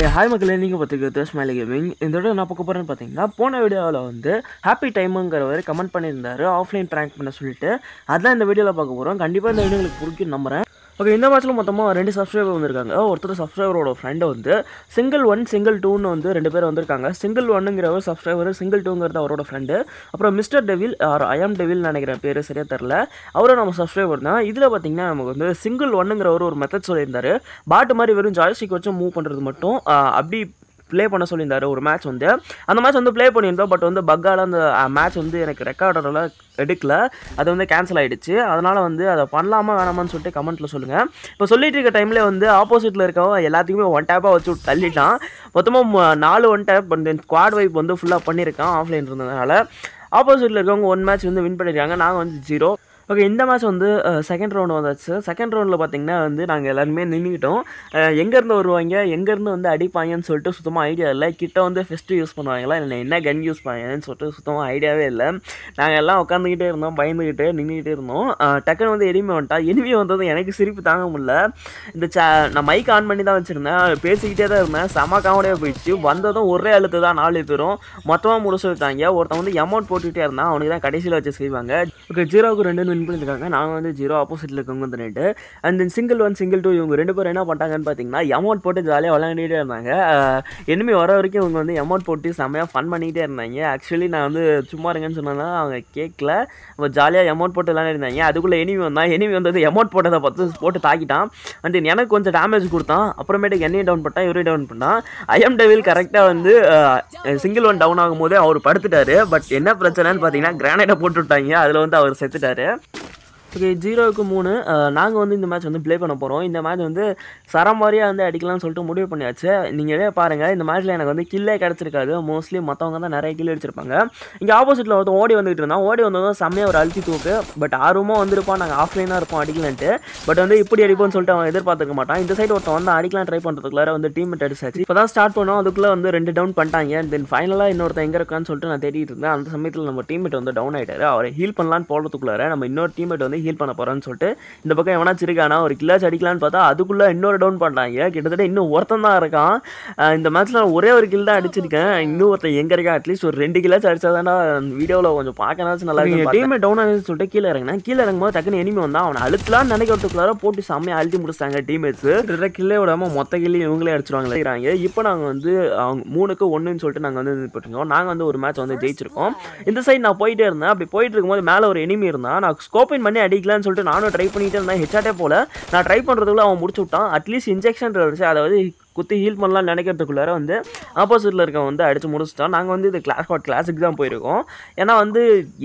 Hi மக்களே, நீங்கள் பார்த்துக்கிறது ஸ்மைலி கேமிங். இந்த விட நான் பார்க்க போகிறேன்னு பார்த்தீங்கன்னா, போன வீடியோவில் வந்து ஹாப்பி டைமுங்கிறவர் கமெண்ட் பண்ணியிருந்தாரு ஆஃப்லைன் ப்ராங்க் பண்ண சொல்லிட்டு. அதான் இந்த வீடியோவில் பார்க்க போகிறோம். கண்டிப்பாக இந்த வீடியோ உங்களுக்கு பிடிக்கும் நம்புறேன். ஓகே, இந்த மேட்ச்சில் மொத்தமாக 2 சப்ஸ்கிரைபர் வந்திருக்காங்க. ஒருத்தர் சப்ஸ்கிரைபரோட ஃப்ரெண்டு வந்து சிங்கிள் 1 சிங்கிள் 2ன்னு வந்து 2 பேர் வந்திருக்காங்க. சிங்கிள் 1ங்கிறவர் சப்ஸ்கிரைபர், சிங்கிள் 2ங்கிறது அவரோட ஃப்ரெண்டு. அப்புறம் mister devil or I'm devil நினைக்கிறேன் பேர் சரியாக தெரில, அவரும் நம்ம சப்ஸ்கிரைபர் தான். இதில் பார்த்தீங்கன்னா நமக்கு வந்து சிங்கிள் 1ங்கிறவர் ஒரு மெத்தட் சொல்லியிருந்தார். பாட்டு மாதிரி வெறும் ஜாய்ஸ்டிக் வச்சு மூவ் பண்ணுறது மட்டும் அப்படி ப்ளே பண்ண சொல்லியிருந்தாரு. ஒரு மேட்ச் வந்து அந்த மேட்ச் வந்து ப்ளே பண்ணியிருந்தோம். பட் வந்து பக்கால அந்த மேட்ச் வந்து எனக்கு ரெக்கார்டரெல்லாம் எடுக்கல, அது வந்து கேன்சல் ஆகிடுச்சு. அதனால் வந்து அதை பண்ணலாமா வேணாமான்னு சொல்லிட்டு கமெண்ட்டில் சொல்லுங்கள். இப்போ சொல்லிட்டு இருக்க டைமில் வந்து ஆப்போசிட்டில் இருக்கவன் எல்லாத்துக்குமே 1 டேப்பாக வச்சு தள்ளிட்டான். மொத்தமாக 4 1 டேப் வந்து ஸ்குவாட் வைப் வந்து ஃபுல்லாக பண்ணியிருக்கான் ஆஃப்லைன் இருந்ததுனால. ஆப்போசிட்டில் இருக்கவங்க 1 மேட்ச் வந்து வின் பண்ணியிருக்காங்க, நாங்கள் வந்து 0. ஓகே, இந்த மேட்ச் வந்து செகண்ட் ரவுண்டு வந்தாச்சு. செகண்ட் ரவுண்டில் பார்த்திங்கன்னா வந்து நாங்கள் எல்லாருமே நின்றுக்கிட்டோம். எங்கேருந்து வருவாங்க, எங்கேருந்து வந்து அடிப்பாங்கன்னு சொல்லிட்டு சுத்தமாக ஐடியா இல்லை. கிட்ட வந்து ஃபெஸ்ட்டு யூஸ் பண்ணுவாங்களா இல்லை என்ன கன் யூஸ் பண்ணுவாங்கன்னு சொல்லிட்டு சுத்தமாக ஐடியாவே இல்லை. நாங்கள் எல்லாம் உட்காந்துக்கிட்டே இருந்தோம், பயந்துக்கிட்டு நின்றுக்கிட்டே இருந்தோம். டக்குன்னு வந்து எனிமி வந்துட்டான். எனிமி வந்தது எனக்கு சிரிப்பு தாங்க முடியல. இந்த நான் மைக் ஆன் பண்ணி தான் வச்சுருந்தேன், பேசிக்கிட்டே தான் இருந்தேன். செம காமெடியாக போயிடுச்சு. வந்ததும் ஒரே அழுத்து தான் 4 பேரும் மொத்தமாக முடிச்சு விட்டாங்க. ஒருத்தன் வந்து அமௌண்ட் போட்டுக்கிட்டே இருந்தான், அவனுக்கு தான் கடைசியில் வச்சு செய்வாங்க. ஓகே, 0க்கு 2 வின் பண்ணியிருக்காங்க. நாங்கள் வந்து 0, ஆப்போசிட்டில் இருக்கவங்க வந்து 2. அண்ட் தென் சிங்கிள் 1 சிங்கிள் 2 இவங்க 2 பேரும் என்ன பண்ணிட்டாங்கன்னு பார்த்தீங்கன்னா அமௌண்ட் போட்டு ஜாலியாக விளையாடிட்டே இருந்தாங்க. எனிமி வர வரைக்கும் இவங்க வந்து அமௌண்ட் போட்டு செம்மையாக ஃபன் பண்ணிக்கிட்டே இருந்தாங்க. ஆக்சுவலி நான் வந்து சும்மா இருங்கன்னு சொன்னேன்னா அவங்க கேட்கல, அவங்க ஜாலியாக அமௌண்ட் போட்டு விளையாடிருந்தாங்க. அதுக்குள்ளே எனிமி வந்தான். எனிமி வந்து அமௌண்ட் போட்டதை பார்த்து போட்டு தாக்கிட்டான். அண்ட் தென் எனக்கு கொஞ்சம் டேமேஜ் கொடுத்தான். அப்புறமேட்டுக்கு என்னையும் டவுன் பண்ணிட்டான், இவரையும் டவுன் பண்ணான். ஐஎம் டெவில் கரெக்டாக வந்து சிங்கிள் 1 டவுன் ஆகும்போதே அவர் படுத்துட்டாரு. பட் என்ன பிரச்சனைன்னு பார்த்தீங்கன்னா கிரானைடை போட்டு விட்டாங்க, அதில் வந்து அவர் செத்துட்டாரு. ஓகே, 0க்கு 3 நாங்கள் வந்து இந்த மேட்ச் வந்து ப்ளே பண்ண போகிறோம். இந்த மேட்ச் வந்து சரமாரியாக வந்து அடிக்கலாம்னு சொல்லிட்டு முடிவு பண்ணியாச்சு. நீங்களே பாருங்கள், இந்த மேட்ச்சில் எனக்கு வந்து கில்லே கிடச்சிருக்காது. மோஸ்ட்லி மற்றவங்க தான் நிறைய கில் அடிச்சிருப்பாங்க. இங்கே ஆப்போசிட்டில் ஒருத்தன் ஓடி வந்துகிட்டு இருந்தான். ஓடி வந்ததும் செம்மையாக ஒரு அழுத்தி தூக்கு. பட் ஆர்வமாக வந்திருப்பான், நாங்கள் ஆஃப்லைனாக இருப்போம் அடிக்கலான்ட்டு. பட் வந்து இப்படி அடிப்போம்னு சொல்லிட்டு அவன் எதிர்பார்த்துக்க மாட்டான். இந்த சைடு ஒருத்தன் வந்து அடிக்கலாம் ட்ரை பண்ணுறதுக்குள்ளார வந்து டீம் அடிச்சாச்சு. இப்போ தான் ஸ்டார்ட் பண்ணோம், அதுக்குள்ளே வந்து 2 டவுன் பண்ணிட்டாங்க. தென் ஃபைனலாக இன்னொருத்தன் எங்கே இருக்கான்னு சொல்லிட்டு நான் தேடிட்டு இருந்தேன். அந்த சமயத்தில் நம்ம டீம்மேட் வந்து டவுன் ஆகிட்டாரு. அவரை ஹீல் பண்ணலான்னு போகிறதுக்குள்ளார நம்ம இன்னொரு டீம்மேட் வந்து ஹீல் பண்ண போகிறான்னு சொல்லிட்டு இந்த பக்கம் எவனாச்சும் இருக்கானா ஒரு கில்லாச்சு அடிக்கலான்னு பார்த்தா அதுக்குள்ளே இன்னொரு டவுன் பண்ணாங்க. கிட்டத்தட்ட இன்னும் ஒருத்தன் தான் இருக்கான். இந்த மேட்ச்சில் நான் ஒரே ஒரு கில் தான் அடிச்சிருக்கேன். இன்னும் ஒருத்தன் எங்கே இருக்கா, அட்லீஸ்ட் ஒரு 2 கில்லாச்சும் அடிச்சாதானா வீடியோவில் கொஞ்சம் பார்க்கனாச்சும் நல்லா இருக்கும். டீம்மேட் டவுன் ஆகுதுன்னு சொல்லிட்டு கீழே இறங்கினேன். கீழே இறங்கும்போது டக்குன்னு எனிமி வந்தான். அவனை அழுத்தலான்னு நினைக்கிறதுக்குள்ளார போட்டு செம்மையாக அழுத்தி முடிச்சாங்க டீம்மேட்ஸ். கில்லே விடாமல் மொத்த கில்லையும் இவங்களே அடிச்சிருவாங்க. இப்போ நாங்கள் வந்து அவங்க 3க்கு 1ன்னு சொல்லிட்டு நாங்கள் வந்து இது போட்டிருக்கோம். நாங்கள் வந்து ஒரு மேட்ச் வந்து ஜெயிச்சிருக்கோம். இந்த சைடு நான் போயிட்டே இருந்தேன். அப்படி போயிட்டு இருக்கும்போது மேலே ஒரு எனிமி இருந்தான். நான் ஸ்கோப்பின் பண்ணி அடிக்கலான்னு சொல்லிட்டு நானும் ட்ரை பண்ணிட்டு இருந்தேன். ஹெட்ஷாட்டே போல. நான் ட்ரை பண்ணுறதுக்குள்ள அவன் முடிச்சு விட்டான். அட்லீஸ்ட் இன்ஜெக்ஷன் இருந்துச்சு, அதாவது குத்தி ஹீல் பண்ணலாம்னு நினைக்கிறதுக்குள்ளார வந்து ஆப்போசிட்டில் இருக்கவன் வந்து அடித்து முடிச்சிட்டான். நாங்கள் வந்து இது கிளாஸுக்கு தான் போயிருக்கோம். ஏன்னா வந்து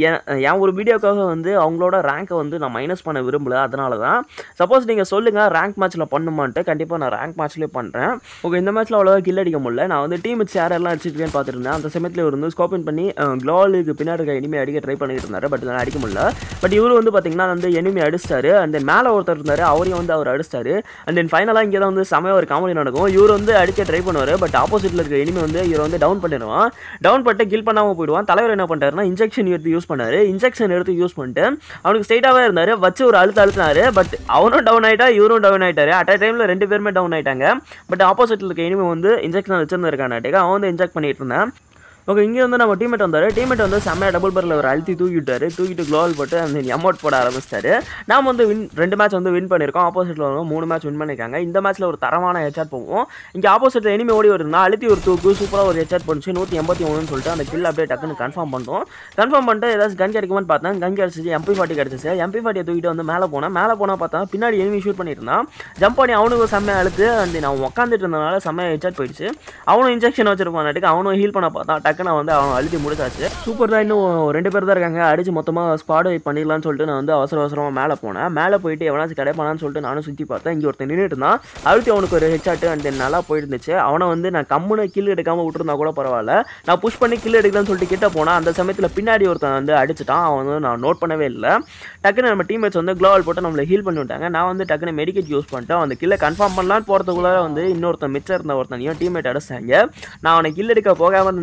என் ஒரு வீடியோக்காக வந்து அவங்களோட ரேங்கை வந்து நான் மைனஸ் பண்ண விரும்பல. அதனால தான். சப்போஸ் நீங்கள் சொல்லுங்கள் ரேங்க் மேட்ச்சில் பண்ணுமான்ட்டு, கண்டிப்பாக நான் ரேங்க் மேட்ச்லேயே பண்ணுறேன். ஓகே, இந்த மேட்ச்சில் அவ்வளோவா கில் அடிக்க முடியல. நான் வந்து டீம் சேர் எல்லாம் அடிச்சிருக்கேன்னு பார்த்துட்டு இருந்தேன். அந்த சமயத்தில் இவர் வந்து ஸ்கோப்பின் பண்ணி க்ளோலுக்கு பின்னாடி இருக்க எனிமி அடிக்க ட்ரை பண்ணிட்டு இருந்தார். பட் நான் அடிக்க முடியல. பட் இவர் வந்து பார்த்தீங்கன்னா வந்து எனிமி அடிச்சிட்டாரு. அண்ட் தென் மேலே ஒருத்தர் இருந்தார், அவரையும் வந்து அவர் அடிச்சிட்டாரு. அண்ட் தென் ஃபைனலாக இங்கே தான் வந்து செமையாக ஒரு காமெடி நடக்கும். இவர் வந்து அடிக்க ட்ரை பண்ணுவார். பட் ஆப்போசிட்டில் இருக்க எனிமி வந்து இவர் வந்து டவுன் பண்ணிடுவான். டவுன் பண்ணிட்டு கில் பண்ணாமல் போயிடுவான். தலைவர் என்ன பண்ணிட்டாருன்னா இன்ஜெக்ஷன் எடுத்து யூஸ் பண்ணார். இன்ஜெக்ஷன் எடுத்து யூஸ் பண்ணிட்டு அவனுக்கு ஸ்ட்ரைட்டாகவே இருந்தார். வச்சு ஒரு அழுத்தினார். பட் அவனும் டவுன் ஆகிட்டா, இவரும் டவுன் ஆகிட்டாரு. அட் அ டைமில் 2 பேருமே டவுன் ஆகிட்டாங்க. பட் ஆப்போசிட்டில் இருக்க எனிமி வந்து இன்ஜெக்ஷன் வச்சிருந்திருக்கானாட்டேக்கா அவன் வந்து இன்ஜெக்ட் பண்ணிட்டு இருந்தான். ஓகே, இங்கே வந்து நம்ம டீம்மேட் வந்தார். டீம்மேட் வந்து செம்மையாக டபுள் பரில் ஒரு அழுத்தி தூக்கிட்டு க்ளோவல் போட்டு அந்த அமௌண்ட் போட ஆரம்பிச்சிட்டாரு. நாம் வந்து 2 மேட்ச் வந்து வின் பண்ணியிருக்கோம். ஆப்போசிட்டில் வந்து 3 மேட்ச் வின் பண்ணியிருக்காங்க. இந்த மேட்ச்சில் ஒரு தரமான ஹெட்ஷாட் போவோம். இங்கே ஆப்போசிட்டில் எனிமி ஓடி வருதுன்னா அழுத்தி ஒரு தூக்கு சூப்பராக ஒரு ஹெட்ஷாட் போச்சு. 181 சொல்லிட்டு அந்த கில் அப்படியே டக்குன்னு கன்ஃபார்ம் பண்ணோம். கன்ஃபார்ம் பண்ணிட்டு ஏதாச்சும் கன் கிடைக்குமான்னு பார்த்தேன். கன் கிடச்சிச்சு. MP40 கிடச்சிச்சு. MP40 தூக்கிட்டு வந்து மேலே போனால் பார்த்தா பின்னாடி எனிமி ஷூட் பண்ணிட்டு இருந்தான். ஜம்ப் பண்ணி அவனுக்கு செம்மையாக அழுத்து அந்த நான் உட்காந்துட்டு இருந்தனால செம்மையாக ஹெட்ஷாட் போயிடுச்சு. அவனும் இன்ஜெக்ஷன் வச்சிருப்பான். அவனும் ஹீல் பண்ண பார்த்தான். டக்குன்னு வந்து அவன் அழுத்தி முடிச்சாச்சு. சூப்பர் தான். இன்னும் 2 பேர் தான் இருக்காங்க. அடிச்சு மொத்தமாக ஸ்குவாட் வைப் பண்ணிடலான்னு சொல்லிட்டு நான் வந்து அவசரமாக மேலே போனேன். மேலே போயிட்டு எவனாச்சும் கிடைப்பானான்னு சொல்லிட்டு நானும் சுற்றி பார்த்தேன். இங்கே ஒருத்தன் நின்றுட்டு இருந்தான். அழுத்தி அவனுக்கு ஒரு ஹெட்ஷாட்டு அண்ட் தென் நல்லா போயிருந்துச்சு. அவனை வந்து நான் கம்முன்னு கில் எடுக்காமல் விட்டுருந்தா கூட பரவாயில்ல. நான் புஷ் பண்ணி கில் எடுக்கலான்னு சொல்லிட்டு கிட்ட போனேன். அந்த சமயத்தில் பின்னாடி ஒருத்தன் வந்து அடிச்சிட்டான். அவன் வந்து நான் நோட் பண்ணவே இல்லை. டக்குன்னு நம்ம டீம்மேட்ஸ் வந்து க்ளோவல் போட்டு நம்மளை ஹீல் பண்ணி விட்டாங்க. நான் வந்து டக்குன்னு மெடிக்கேட் யூஸ் பண்ணிட்டேன். அந்த கில்லை கன்ஃபார்ம் பண்ணலான்னு போகிறதுக்குள்ள வந்து இன்னொருத்தன் மிச்சம் இருந்த ஒருத்தனையும் டீம்மேட் அடிச்சாங்க. நான் அவனை கில் எடுக்க போகாமல் இருந்தால் கூட எனக்கு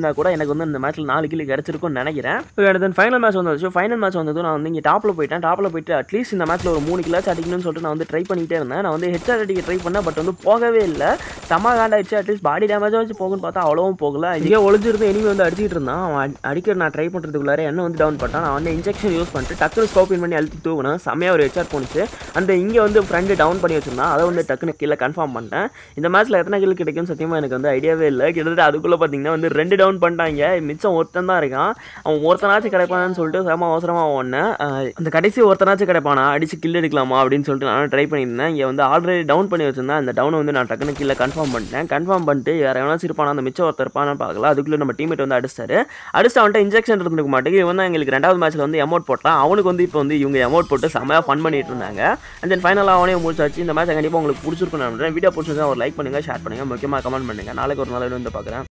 எனக்கு வந்து இந்த மேட்ச்சில் 4 கில் கிடச்சிருக்கும்னு நினைக்கிறேன். தென் ஃபைனல் மேட்ச் வந்துச்சு. ஃபைனல் மேட்ச் வந்ததும் நான் வந்து இங்கே டாப்பில் போயிட்டு அட்லீஸ்ட் இந்த மேட்ச்சில் ஒரு 3 கில்லாச்சும் அடிக்கணும்னு சொல்லிட்டு நான் வந்து ட்ரை பண்ணிகிட்டே இருந்தேன். நான் வந்து ஹெட்ஷாட் அடிக்க ட்ரை பண்ணேன், பட் வந்து போகவே இல்லை. செம்ம காண்டாயிடுச்சு. அட்லீஸ்ட் பாடி டேமேஜாக வச்சு போகுன்னு பார்த்தா அவ்வளோவும் போகல. இங்கே ஒளிஞ்சிருந்து எனிமி வந்து அடிச்சிட்டு இருந்தான். அவன் அடிக்கிற நான் ட்ரை பண்ணுறதுக்குள்ளார என்ன வந்து டவுன் பண்ணிட்டான். நான் வந்து இன்ஜெக்ஷன் யூஸ் பண்ணிட்டு டக்குனு ஸ்கோப்பின் பண்ணி அழுத்தி தூக்கினேன். செம்மையாக ஒரு ஹெட்ஷாட் போணுச்சு. அந்த இங்கே வந்து ஃப்ரெண்டு டவுன் பண்ணி வச்சிருந்தான். அதை வந்து டக்குனு கீழே கன்ஃபார்ம் பண்ணிட்டேன். இந்த மேட்ச்சில் எத்தனை கில் கிடைக்கும் சத்தியமாக எனக்கு வந்து ஐடியாவே இல்லை. கிட்டத்தட்ட அதுக்குள்ளே பார்த்தீங்கன்னா வந்து 2 டவுன் பண்ணிட்டாங்க. மிச்சம் ஒருத்தன் தான் இருக்கான். அவன் ஒருத்தனாச்சும் கிடைப்பானான்னு சொல்லிட்டு செம அவசரமாக ஓடினேன். அந்த கடைசி ஒருத்தனாச்சும் கிடைப்பானா அடிச்சு கில் எடுக்கலாமா அப்படின்னு சொல்லிட்டு நான் ட்ரை பண்ணியிருந்தேன். இங்கே வந்து ஆல்ரெடி டவுன் பண்ணி வச்சிருந்தேன். அந்த டவுனை வந்து நான் டக்குனு கீழே கன்ஃபார்ம் பண்ணிட்டு வேறு எவனாச்சும் இருப்பானா அந்த மிச்சம் ஒருத்தர் இருப்பானு பார்க்கல. அதுக்குள்ளே நம்ம டீமேட் வந்து அடிச்சிட்டு வந்துட்டு இன்ஜெக்ஷன் இருந்துக்க மாட்டேங்குது. இவன் தான் எங்களுக்கு 2வது மேட்ச்சில் வந்து எமௌண்ட் போட்டான். அவனுக்கு வந்து இப்போ வந்து இவங்க எமௌண்ட் போட்டு செம்மையாக ஃபன் பண்ணிட்டு இருந்தாங்க. அண்ட் தென் ஃபைனலாக அவனே முடிச்சாச்சு. இந்த மேட்ச் கண்டிப்பாக உங்களுக்கு பிடிச்சிருக்குன்னு நினைக்கிறேன். வீடியோ பிடிச்சிருந்தா ஒரு லைக் பண்ணுங்கள், ஷேர் பண்ணுங்கள், முக்கியமாக கமெண்ட் பண்ணுங்கள். நாளைக்கு ஒரு நாள் வந்து பார்க்குறேன்.